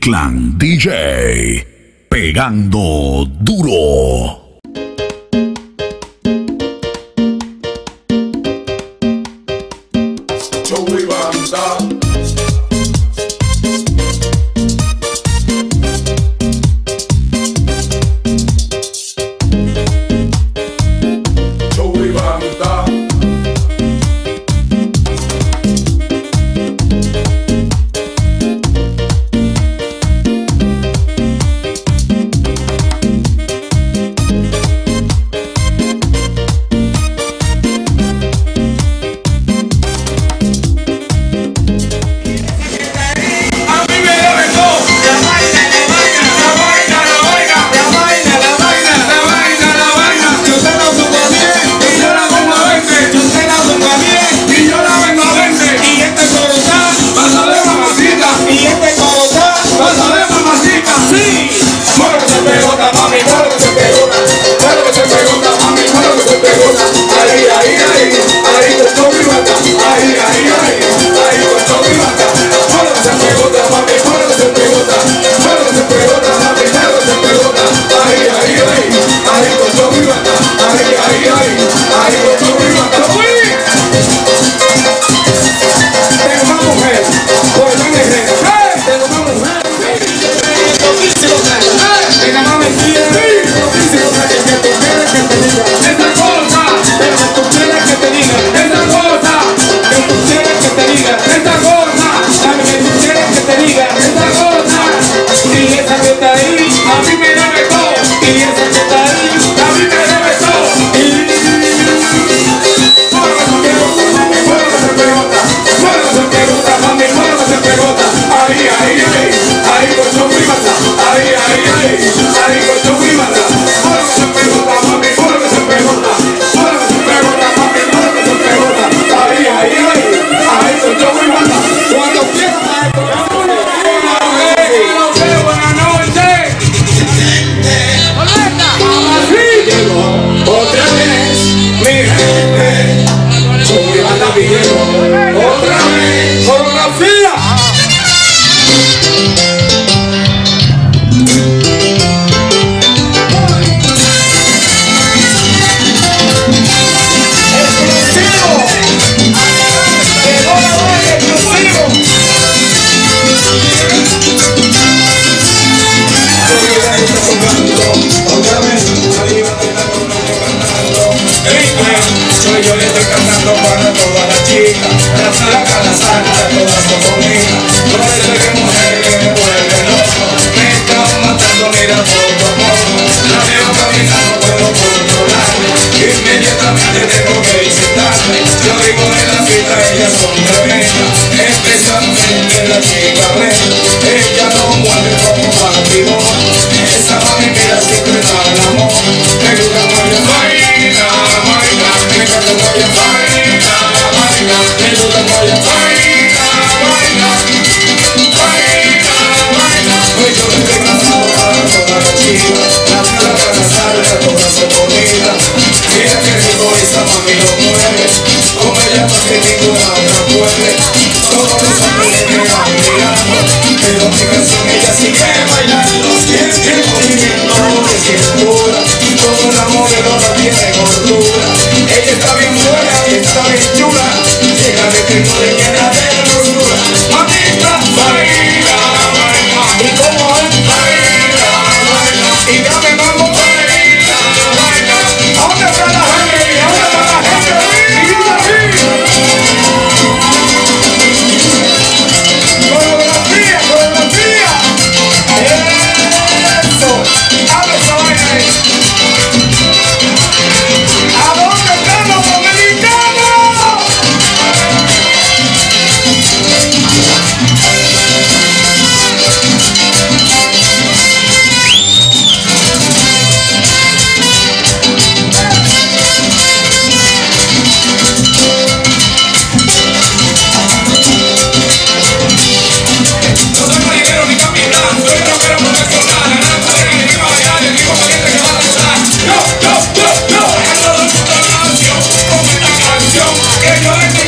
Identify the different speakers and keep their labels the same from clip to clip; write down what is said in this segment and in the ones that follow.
Speaker 1: Clan DJ, pegando duro.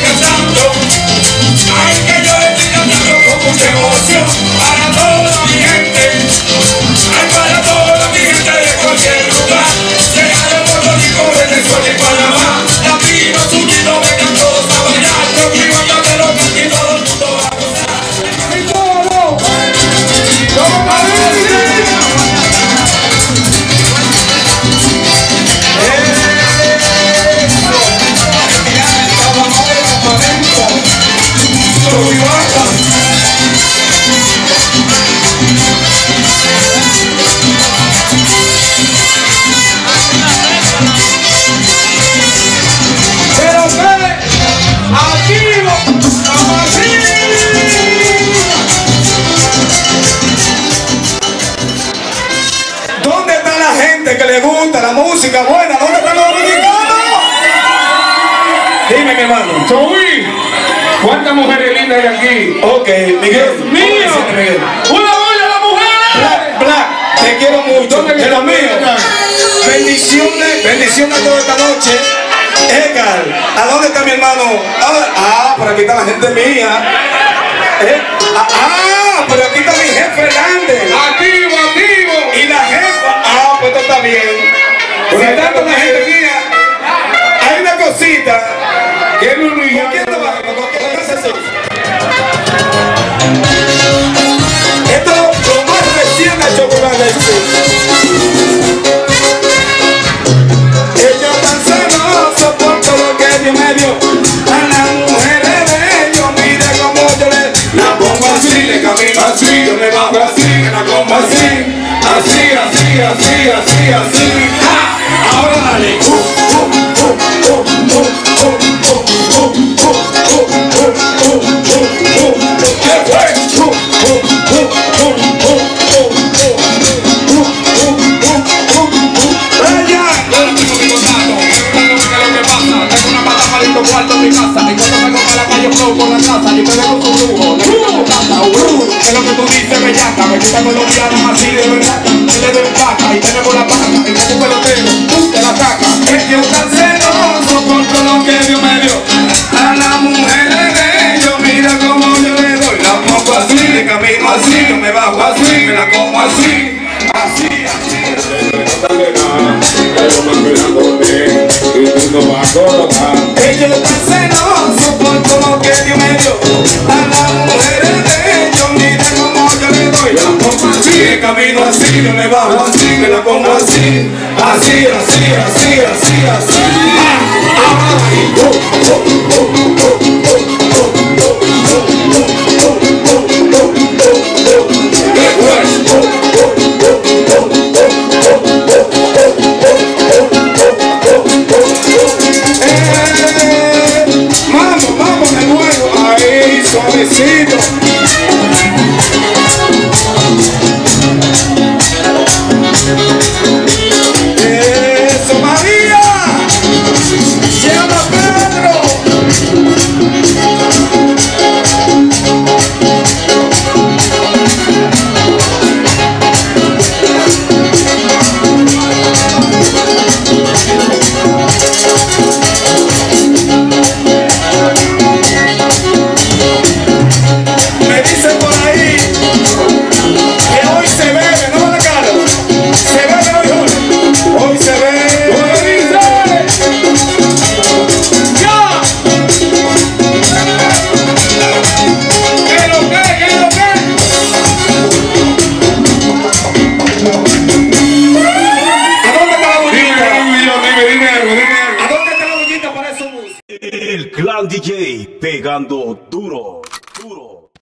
Speaker 2: Para toda mi gente. gente que le gusta la música buena. ¿Dónde están los dominicanos? Dime, mi hermano.
Speaker 3: Chowi, ¿cuántas mujeres lindas hay aquí?
Speaker 2: Ok, Miguel.
Speaker 3: Dios mío.
Speaker 2: Miguel.
Speaker 3: ¡Una olla a las mujeres!
Speaker 2: Black, te quiero mucho.
Speaker 3: ¿Dónde
Speaker 2: De lo
Speaker 3: está?
Speaker 2: mío. Bendiciones toda esta noche. Edgar, ¿a dónde está mi hermano? Por aquí está la gente mía. Pero aquí está mi jefe Hernández.
Speaker 3: ¡Activo, activo!
Speaker 2: Y la jefa, pues esto está bien. Pues está con la gente mía. Hay una cosita.
Speaker 3: ¿Quién es Luis?
Speaker 2: ¿Con quién trabajamos? ¿Con quién trabajamos? Esto es lo más recién de chocolate. Ellos tan celosos por todo lo que Dios me dio. A las mujeres de ellos, mire cómo yo la pongo así, le camino así, yo me bajo así, me la como así. Así, así, así, así, así. Ahora dale.
Speaker 3: Cuarto en mi casa, y cuando me compra la calle flow por la casa, yo me veo con su lujo, le gusta tanta, es lo que tú dices, bellaca, me gusta colombiana así de verdad, él le doy vaca, y tenemos la vaca, y como un pelotero, te la saca,
Speaker 2: Es que un tan celoso por todo lo que Dios me dio. A las mujeres de ellos, mira cómo yo le doy. La pongo así, le camino así, yo me bajo así, me la como así. Así, así. Ellos tan celosos por todo lo que Dios me dio. A las mujeres de ellos, mira cómo yo le doy. La pongo así, le camino así, yo me bajo así, me la como así. Así, así, así, así, así. Vamos de nuevo, ahí, suavecito. Eso, María. Llama a Pedro. Me dicen por ahí que hoy se bebe, ¿no, Carlos? Se bebe hoy, joven. Hoy se bebe. ¡Ya! ¿Qué es lo que? ¿Qué es lo que? ¿A dónde está la bullita?
Speaker 3: Dime algo.
Speaker 2: ¿A dónde está la bullita para esos bus?
Speaker 1: El Clan DJ pegando duro, duro.